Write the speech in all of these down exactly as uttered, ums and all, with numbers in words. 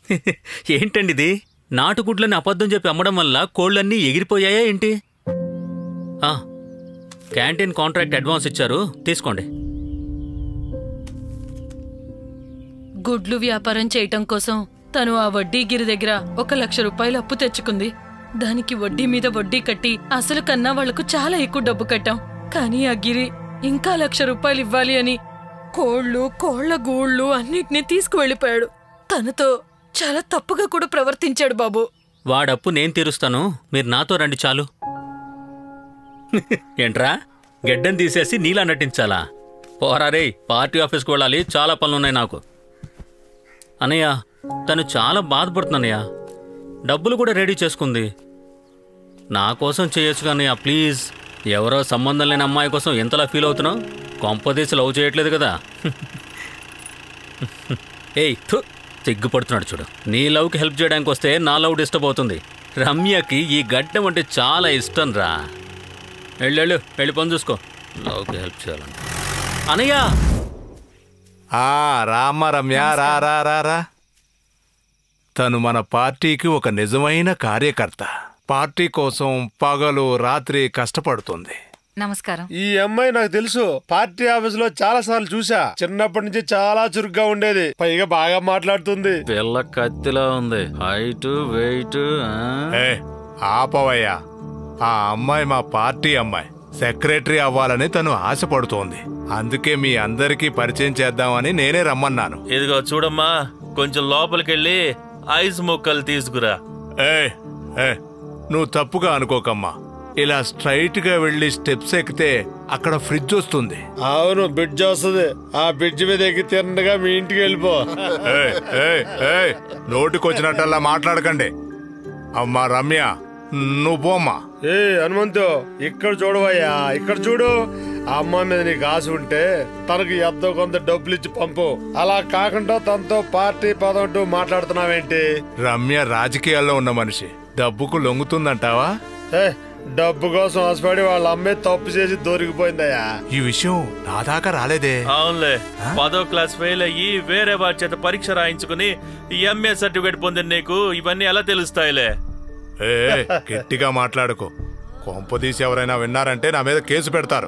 ఏంటండి ఇది? నాటుగుడ్లని అబద్ధం చెప్పి అమ్మడం వల్ల కోళ్ళన్నీ ఎగిరిపోయాయా ఏంటి? క్యాంటీన్ కాంట్రాక్ట్ అడ్వాన్స్ ఇచ్చారు, తీసుకోండి. గుడ్లు వ్యాపారం చేయటం కోసం తను ఆ వడ్డీ గిరి దగ్గర ఒక లక్ష రూపాయలు అప్పు తెచ్చుకుంది. దానికి వడ్డీ మీద వడ్డీ కట్టి అసలు కన్నా వాళ్లకు చాలా ఎక్కువ డబ్బు కట్టాం. కానీ ఆ గిరి ఇంకా లక్ష రూపాయలు ఇవ్వాలి అని కోళ్లు కోళ్ల గూళ్ళు అన్నిటినీ తీసుకువెళ్ళిపోయాడు. తనతో చాలా తప్పుగా కూడా ప్రవర్తించాడు బాబు. వాడప్పు నేను తీరుస్తాను, మీరు నాతో రండి చాలు. ఏంట్రా, గెడ్డని తీసేసి నీలా నటించాలా? పోరారే, పార్టీ ఆఫీస్కి వెళ్ళాలి, చాలా పనులున్నాయి నాకు. అన్నయ్య, తను చాలా బాధపడుతుందన్నయ్య. డబ్బులు కూడా రెడీ చేసుకుంది. నా కోసం చేయొచ్చు కన్నయ్య, ప్లీజ్. ఎవరో సంబంధం లేని అమ్మాయి కోసం ఎంతలా ఫీల్ అవుతున్నావు? కొంపదీసి లవ్ చేయట్లేదు కదా? ఏయ్ థు, సిగ్గుపడుతున్నాడు చూడు. నీ లవ్కి హెల్ప్ చేయడానికి వస్తే నా లవ్ డిస్టర్బ్ అవుతుంది. రమ్యకి ఈ గడ్డం అంటే చాలా ఇష్టం రా. వెళ్ళు వెళ్ళి పని చూసుకో. లవ్కి హెల్ప్ చేయాలంట. అనయ్య రామ్మ రమ్య, రా రా రా రా. తను మన పార్టీకి ఒక నిజమైన కార్యకర్త. పార్టీ కోసం పగలు రాత్రి కష్టపడుతుంది. నమస్కారం. ఈ అమ్మాయి నాకు తెలుసు, పార్టీ ఆఫీస్ లో చాలా సార్లు చూసా. చిన్నప్పటి నుంచి చాలా చురుగ్గా ఉండేది, పైగా బాగా మాట్లాడుతుంది. పిల్ల కత్తిలా ఉంది, హైట్ వెయిట్. ఆపవయ్యా, ఆ అమ్మాయి మా పార్టీ అమ్మాయి. సెక్రటరీ అవ్వాలని తను ఆశపడుతోంది. అందుకే మీ అందరికీ పరిచయం చేద్దామని నేనే రమ్మన్నాను. ఇదిగో చూడమ్మా, కొంచెం లోపలికెళ్ళి ఐస్ ముక్కలు తీసుకురా. ఏ ఏ నువ్వు తప్పుగా అనుకోకమ్మా. ఇలా స్ట్రైట్ గా వెళ్లి స్టెప్స్ ఎక్కితే అక్కడ ఫ్రిడ్జ్ వస్తుంది. అవును, బ్రిడ్జ్ వస్తుంది. ఆ బ్రిడ్జ్ మీద ఎక్కి తిన్నగా మీ ఇంటికి వెళ్ళిపో. నోటికొచ్చినట్టల్లా మాట్లాడకండి. అమ్మా రమ్య, నువ్వు పోమ్మా. ఏ హనుమంతు, ఇక్కడ చూడవయ్యా, ఇక్కడ చూడు. ఆ అమ్మాయి మీద నీకు ఆశ ఉంటే తనకి ఎంతో కొంత డబ్బులు ఇచ్చి పంపు. అలా కాకుండా తనతో పార్టీ పదంటూ మాట్లాడుతున్నావేంటి? రమ్య రాజకీయాల్లో ఉన్న మనిషి, డబ్బుకు లొంగుతుందంటావా? ఏ డబ్బు కోసం ఆశపడి వాళ్ళ అమ్మే తప్పు చేసి దొరికిపోయిందయ్యా. ఈ విషయం నా దాకా రాలేదే. అవునులే, పదో క్లాస్ ఫెయిల్ అయ్యి వేరే వారి చేత పరీక్ష రాయించుకుని ఎంఏ సర్టిఫికేట్ పొందిన నీకు ఇవన్నీ ఎలా తెలుస్తాయిలే? ఏ గట్టిగా మాట్లాడుకో. కొంపదీసి ఎవరైనా విన్నారంటే నా మీద కేసు పెడతారు.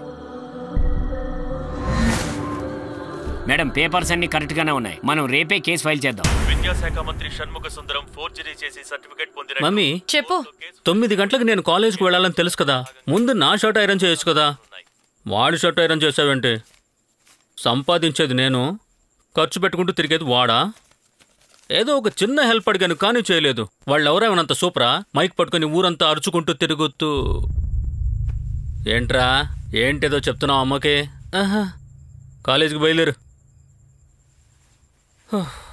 మేడం, పేపర్స్ అన్ని కరెక్ట్ గానే ఉన్నాయి. మనం రేపే కేసు ఫైల్ చేద్దాం. విద్యాశాఖ మంత్రి షణ్ముఖ సుందరం ఫోర్జరీ చేసి సర్టిఫికేట్ పొందిన. మమ్మీ చెప్పు. తొమ్మిది గంటలకు నేను కాలేజ్కి వెళ్ళాలని తెలుసు కదా, ముందు నా షర్ట్ ఐరన్ చేయొచ్చు కదా. వాడి షర్ట్ ఐరన్ చేసావేంటి? సంపాదించేది నేను, ఖర్చు పెట్టుకుంటూ తిరిగేది వాడా? ఏదో ఒక చిన్న హెల్ప్ అడిగాను కానీ చేయలేదు. వాళ్ళు ఎవరేమనంత సూపరా? మైక్ పట్టుకుని ఊరంతా అరుచుకుంటూ తిరుగుతూ. ఏంట్రా, ఏంటేదో చెప్తున్నావు అమ్మకి? ఆహా, కాలేజీకి బయలుదేరు.